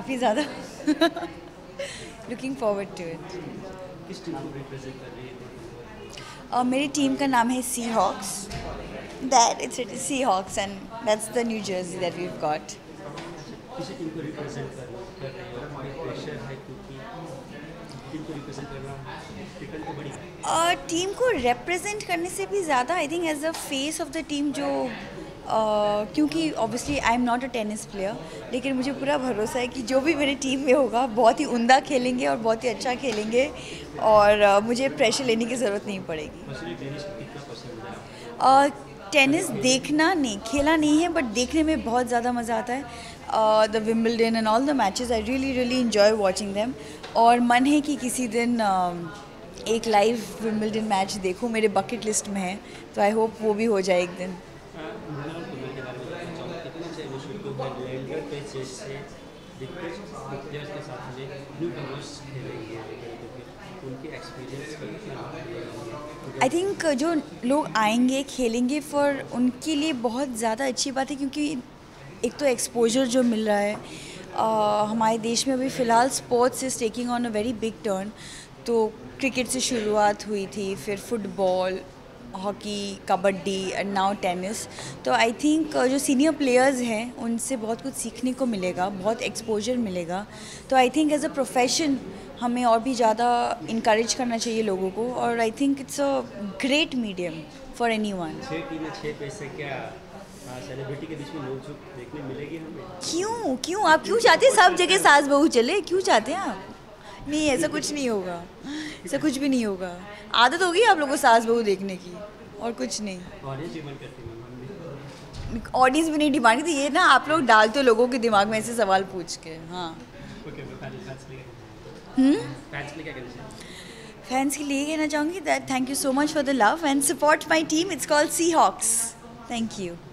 काफ़ी ज़्यादा looking forward to it. किस टीम को रिप्रेजेंट कर रही है? मेरी टीम का नाम है sea hawks, that it's sea hawks and that's the new jersey that we got. किसी टीम को रिप्रेजेंट कर रही है और कोई प्रेशर है क्योंकि टीम को रिप्रेजेंट करना टिकट तो बड़ी टीम को रिप्रेजेंट करने से भी ज़्यादा I think as the face of the team जो क्योंकि obviously I am not a tennis player, लेकिन मुझे पूरा भरोसा है कि जो भी मेरी टीम में होगा बहुत ही उम्दा खेलेंगे और बहुत ही अच्छा खेलेंगे और मुझे प्रेशर लेने की ज़रूरत नहीं पड़ेगी। टेनिस देखना नहीं, खेला नहीं है, बट देखने में बहुत ज़्यादा मज़ा आता है। The Wimbledon and all the matches I really enjoy watching them और मन है कि किसी दिन एक लाइव विम्बलडन मैच देखूं, मेरे बकेट लिस्ट में है, तो आई होप वो भी हो जाए एक दिन। आई थिंक जो लोग आएंगे खेलेंगे फॉर उनके लिए बहुत ज़्यादा अच्छी बात है, क्योंकि एक तो एक्सपोजर जो मिल रहा है हमारे देश में अभी फ़िलहाल sports is taking on a very big turn. तो क्रिकेट से शुरुआत हुई थी, फिर football, hockey, kabaddi and now tennis. तो आई थिंक जो सीनियर प्लेयर्स हैं उनसे बहुत कुछ सीखने को मिलेगा, बहुत एक्सपोजर मिलेगा। तो I think as a profession हमें और भी ज़्यादा इनकरेज करना चाहिए लोगों को, और I think it's a great medium for anyone. 6 टीमें 6 पैसे क्या सेलिब्रिटी के बीच में नोकझोंक देखने मिलेगी हमें? क्यों आप क्यों चाहते हैं सब जगह सास बहू चले? क्यों चाहते हैं आप? नहीं, ऐसा कुछ नहीं होगा, ऐसा कुछ भी नहीं होगा। आदत होगी आप लोगों को सास बहू देखने की, और कुछ नहीं। ऑडियंस भी नहीं डिमांड करती, ये ना आप लोग डालते हो लोगों के दिमाग में ऐसे सवाल पूछ के। हाँ, फैंस के लिए कहना चाहूँगी that thank you so much for the love and support my team. It's called sea hawks. Thank you.